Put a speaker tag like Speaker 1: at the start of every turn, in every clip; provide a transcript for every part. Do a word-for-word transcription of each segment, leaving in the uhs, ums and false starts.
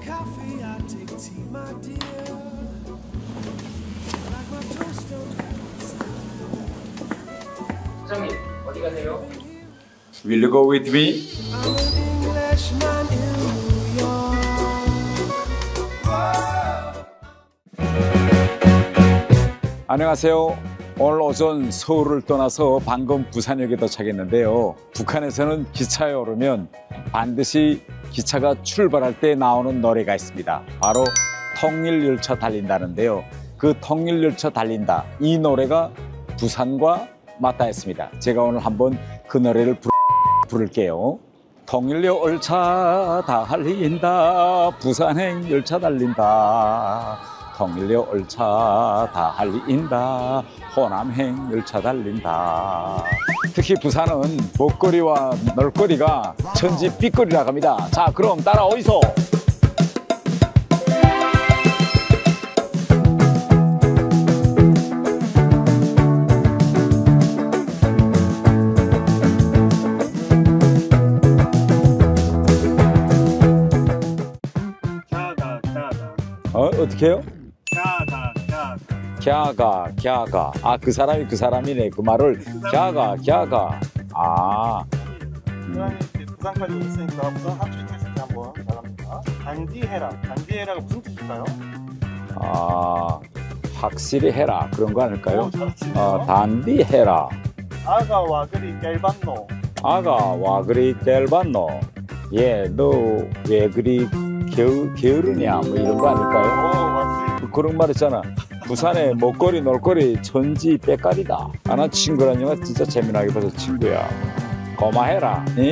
Speaker 1: 사장님, 어디 가세요?
Speaker 2: Will you go with me? 안녕하세요. 오늘 오전 서울을 떠나서 방금 부산역에 도착했는데요. 북한에서는 기차에 오르면 반드시 기차가 출발할 때 나오는 노래가 있습니다. 바로 통일열차 달린다는데요. 그 통일열차 달린다, 이 노래가 부산과 맞닿아 있습니다. 제가 오늘 한번 그 노래를 부르, 부를게요. 통일열차 달린다, 부산행 열차 달린다. 통일열차 달린다, 호남행 열차 달린다. 특히 부산은 먹거리와 놀거리가 천지빛거리라고 합니다. 자, 그럼 따라오이소. 어, 어떻게 해요?
Speaker 3: 갸가, 갸가.
Speaker 2: 갸가, 갸가. 아, 그 사람이 그 사람이네. 그 말을 갸가, 갸가. 아.
Speaker 3: 부산이 부산까지 오셨으니까 부산 합주리 테스트 한번 나갑니다. 단디해라. 단디해라가 무슨 뜻일까요?
Speaker 2: 아, 확실히 해라. 그런 거 아닐까요?
Speaker 3: 오, 잘하시네요.
Speaker 2: 어, 단디해라.
Speaker 3: 아가 와그리 깰반노.
Speaker 2: 아가 와 그리 뗄봤노. 예, 너 왜 그리 게으, 게으르냐 뭐 이런 거 아닐까요?
Speaker 3: 오, 맞습니다.
Speaker 2: 그런 말 있잖아. 부산의 먹거리 놀거리 천지 빽깔이다. 아, 난 친구란 영화 진짜 재미나게 봐서 친구야. 고마해라. 예?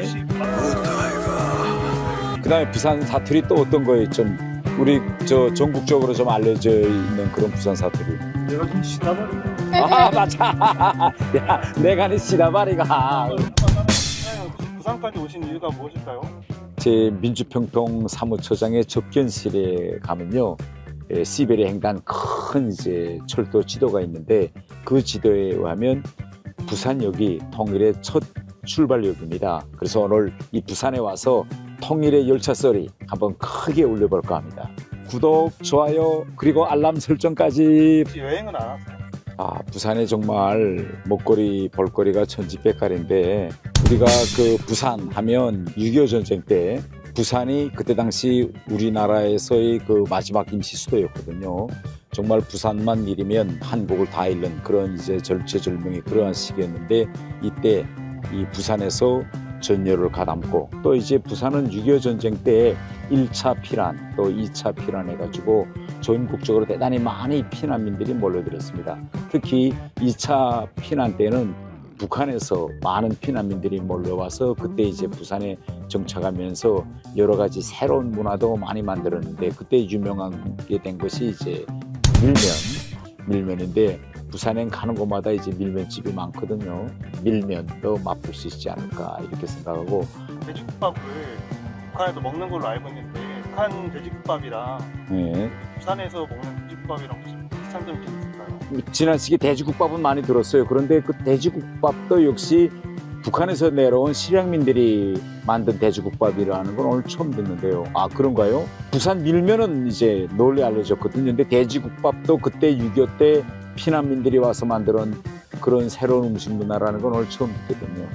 Speaker 2: 그 다음에 부산 사투리 또 어떤 거에 좀 우리 저 전국적으로 좀 알려져 있는 그런 부산 사투리.
Speaker 3: 내가 좀 시다버리네.
Speaker 2: 아, 맞아. 야, 내가 니 시다바리가.
Speaker 3: 부산까지 오신 이유가 무엇일까요?
Speaker 2: 제 민주평통 사무처장의 접견실에 가면요, 예, 시베리아 횡단 큰 이제 철도 지도가 있는데 그 지도에 의하면 부산역이 통일의 첫 출발역입니다. 그래서 오늘 이 부산에 와서 통일의 열차 소리 한번 크게 울려볼까 합니다. 구독, 좋아요, 그리고 알람 설정까지.
Speaker 3: 혹시 여행은 안 하세요?
Speaker 2: 아, 부산에 정말 먹거리, 볼거리가 천지백갈인데 우리가 그 부산 하면 육이오 전쟁 때 부산이 그때 당시 우리나라에서의 그 마지막 임시 수도였거든요. 정말 부산만 잃으면 한국을 다 잃는 그런 이제 절체절명의 그러한 시기였는데 이때 이 부산에서 전열을 가담고 또 이제 부산은 육이오 전쟁 때 일 차 피난 또 이 차 피난 해가지고 전국적으로 대단히 많이 피난민들이 몰려들었습니다. 특히 이 차 피난 때는 북한에서 많은 피난민들이 몰려와서 그때 이제 부산에 정착하면서 여러 가지 새로운 문화도 많이 만들었는데 그때 유명하게 된 것이 이제 밀면, 밀면인데 부산행 가는 곳마다 이제 밀면집이 많거든요. 밀면도 맛볼 수 있지 않을까 이렇게 생각하고.
Speaker 3: 돼지국밥을 북한에서 먹는 걸로 알고 있는데 북한 돼지국밥이랑
Speaker 2: 네.
Speaker 3: 부산에서 먹는 돼지국밥이랑 혹시 비슷한 점이 있을까요?
Speaker 2: 지난 시기 돼지국밥은 많이 들었어요. 그런데 그 돼지국밥도 역시 북한에서 내려온 실향민들이 만든 돼지국밥이라는 건 오늘 처음 듣는데요. 아, 그런가요? 부산 밀면은 이제 널리 알려졌거든요. 근데 돼지국밥도 그때 육이오 때 피난민들이 와서 만든 그런 새로운 음식 문화라는 건 오늘 처음 듣거든요.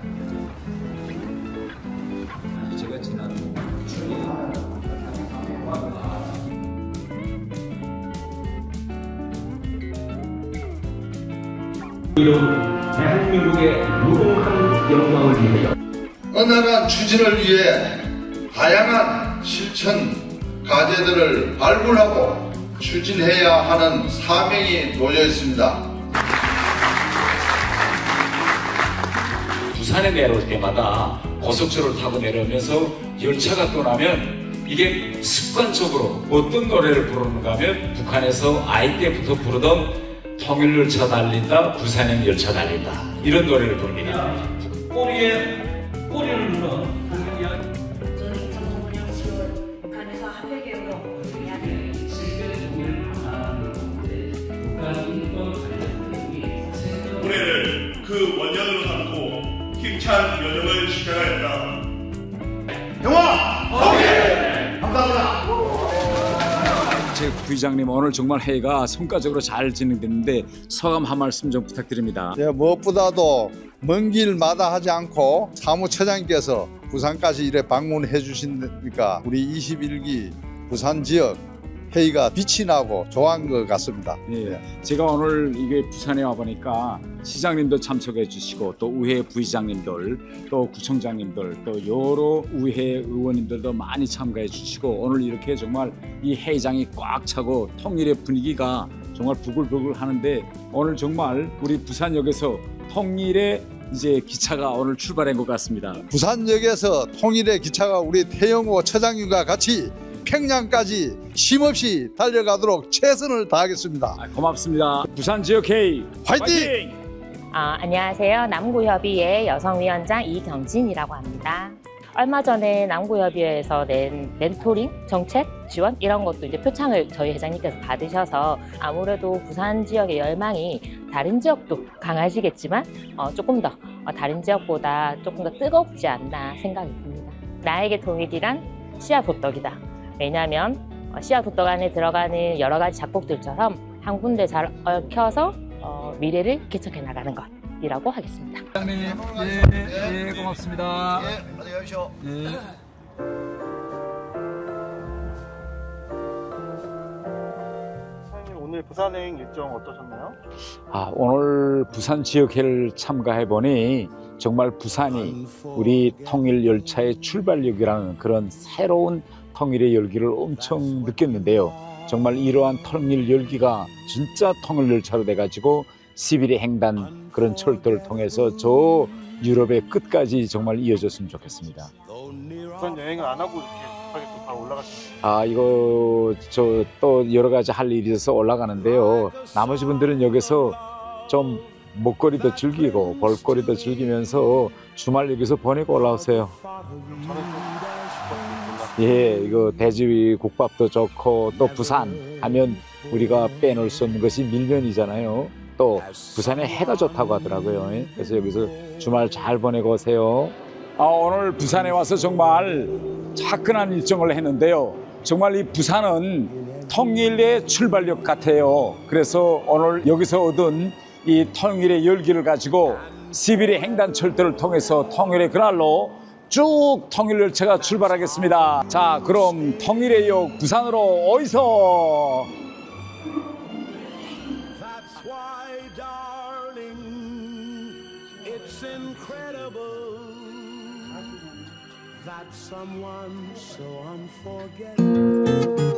Speaker 2: 제가 지난
Speaker 4: 대한민국의 무궁한 영광을 위하여
Speaker 5: 언행한 추진을 위해 다양한 실천 과제들을 발굴하고 추진해야 하는 사명이 놓여 있습니다.
Speaker 2: 부산에 내려올 때마다 고속철을 타고 내려오면서 열차가 떠나면 이게 습관적으로 어떤 노래를 부르는가 하면 북한에서 아이 때부터 부르던 통일열차 달린다, 부산행 열차 달린다 이런 노래를 부릅니다.
Speaker 4: 꼬리에 꼬리를 물어
Speaker 6: 저는 이천오 년 시월 북한에서 한백여로 이야기
Speaker 7: 올해를 그 원년으로 삼고 힘찬 여정을 시작하였다.
Speaker 5: 영화! 오케이! 감사합니다.
Speaker 2: 이광택 부의장님, 오늘 정말 회의가 성과적으로 잘 진행됐는데 소감 한 말씀 좀 부탁드립니다.
Speaker 8: 예, 무엇보다도 먼 길 마다하지 않고 사무처장님께서 부산까지 이래 방문해 주시니까 우리 이십일 기 부산 지역 회의가 빛이 나고 좋아한 것 같습니다.
Speaker 2: 예, 제가 오늘 이게 부산에 와 보니까 시장님도 참석해 주시고 또 의회 부의장님들 또 구청장님들 또 여러 의회 의원님들도 많이 참가해 주시고 오늘 이렇게 정말 이 회의장이 꽉 차고 통일의 분위기가 정말 부글부글 하는데 오늘 정말 우리 부산역에서 통일의 이제 기차가 오늘 출발한 것 같습니다.
Speaker 8: 부산역에서 통일의 기차가 우리 태영호 처장님과 같이 평양까지 쉼없이 달려가도록 최선을 다하겠습니다.
Speaker 2: 아, 고맙습니다. 부산 지역 회의
Speaker 8: 화이팅!
Speaker 2: 화이팅!
Speaker 9: 아, 안녕하세요. 남구협의회 여성위원장 이경진이라고 합니다. 얼마 전에 남구협의회에서 낸 멘토링, 정책, 지원 이런 것도 이제 표창을 저희 회장님께서 받으셔서 아무래도 부산 지역의 열망이 다른 지역도 강하시겠지만 어, 조금 더 어, 다른 지역보다 조금 더 뜨겁지 않나 생각이 듭니다. 나에게 통일이란 씨앗 호떡이다. 왜냐하면 어, 씨앗 호떡 안에 들어가는 여러 가지 작곡들처럼 한 군데 잘 얽혀서 어, 미래를 개척해 나가는 것이라고 하겠습니다.
Speaker 2: 회장님, 예, 예, 고맙습니다.
Speaker 5: 예, 안녕히 가십시오.
Speaker 2: 예.
Speaker 3: 사장님 오늘 부산행 일정 어떠셨나요?
Speaker 2: 아, 오늘 부산 지역회를 참가해 보니 정말 부산이 우리 통일 열차의 출발역이라는 그런 새로운 통일의 열기를 엄청 느꼈는데요. 정말 이러한 통일 열기가 진짜 통일 열차로 돼가지고 시비리 횡단 그런 철도를 통해서 저 유럽의 끝까지 정말 이어졌으면 좋겠습니다.
Speaker 3: 부산 여행을 안 하고 이렇게 급하게 또 바로 올라가시는
Speaker 2: 아, 이거 저 또 여러 가지 할 일이 있어서 올라가는데요. 나머지 분들은 여기서 좀 먹거리도 즐기고 볼거리도 즐기면서 주말 여기서 보내고 올라오세요.
Speaker 3: 저는 좀 싶었어요.
Speaker 2: 예, 이거 돼지 국밥도 좋고 또 부산 하면 우리가 빼놓을 수 없는 것이 밀면이잖아요. 또 부산에 해가 좋다고 하더라고요. 그래서 여기서 주말 잘 보내고 오세요. 아, 오늘 부산에 와서 정말 화끈한 일정을 했는데요. 정말 이 부산은 통일의 출발역 같아요. 그래서 오늘 여기서 얻은 이 통일의 열기를 가지고 시비리 횡단 철도를 통해서 통일의 그날로 쭉 통일 열차가 출발하겠습니다. 자, 그럼 통일의 역 부산으로 어이서.
Speaker 10: That's why, darling, it's incredible that someone so unforgettable